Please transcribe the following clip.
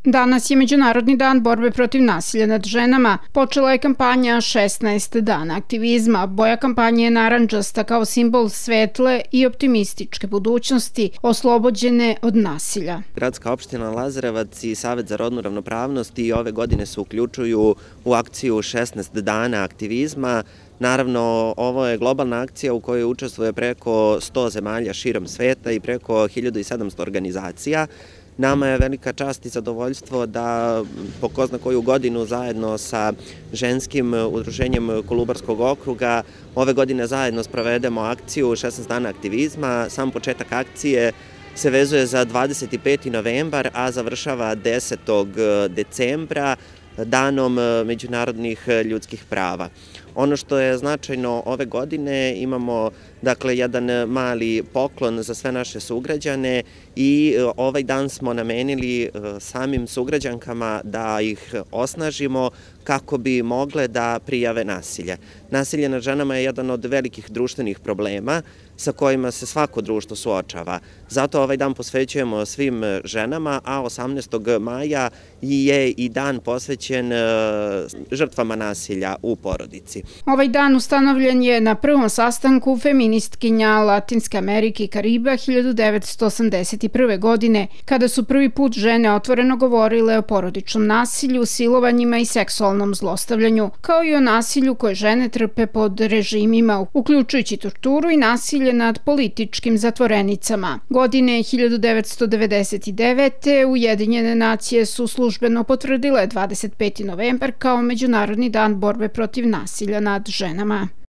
Danas je Međunarodni dan borbe protiv nasilja nad ženama. Počela je kampanja 16 dana aktivizma. Boja kampanje je narandžasta kao simbol svetle i optimističke budućnosti, oslobođene od nasilja. Gradska opština Lazarevac i Savet za rodnu ravnopravnost i ove godine se uključuju u akciju 16 dana aktivizma. Naravno, ovo je globalna akcija u kojoj učestvuje preko 100 zemalja širom sveta i preko 1700 organizacija. Nama je velika čast i zadovoljstvo da po ko zna koju godinu zajedno sa ženskim udruženjem Kolubarskog okruga ove godine zajedno sprovedemo akciju 16 dana aktivizma. Sam početak akcije se vezuje za 25. novembar, a završava 10. decembra, danom međunarodnih ljudskih prava. Ono što je značajno ove godine, imamo jedan mali poklon za sve naše sugrađane i ovaj dan smo namenili samim sugrađankama da ih osnažimo kako bi mogle da prijave nasilje. Nasilje nad ženama je jedan od velikih društvenih problema sa kojima se svako društvo suočava. Zato ovaj dan posvećujemo svim ženama, a 18. maja je i dan posvećen žrtvama nasilja u porodici. Ovaj dan ustanovljen je na prvom sastanku feministkinja Latinske Amerike i Kariba 1981. godine, kada su prvi put žene otvoreno govorile o porodičnom nasilju, silovanjima i seksualnom zlostavljanju, kao i o nasilju koje žene trpe pod režimima, uključujući torturu i nasilje nad političkim zatvorenicama. Godine 1999. Ujedinjene nacije su službeno potvrdile 25. novembar kao Međunarodni dan borbe protiv nasilja nad ženama.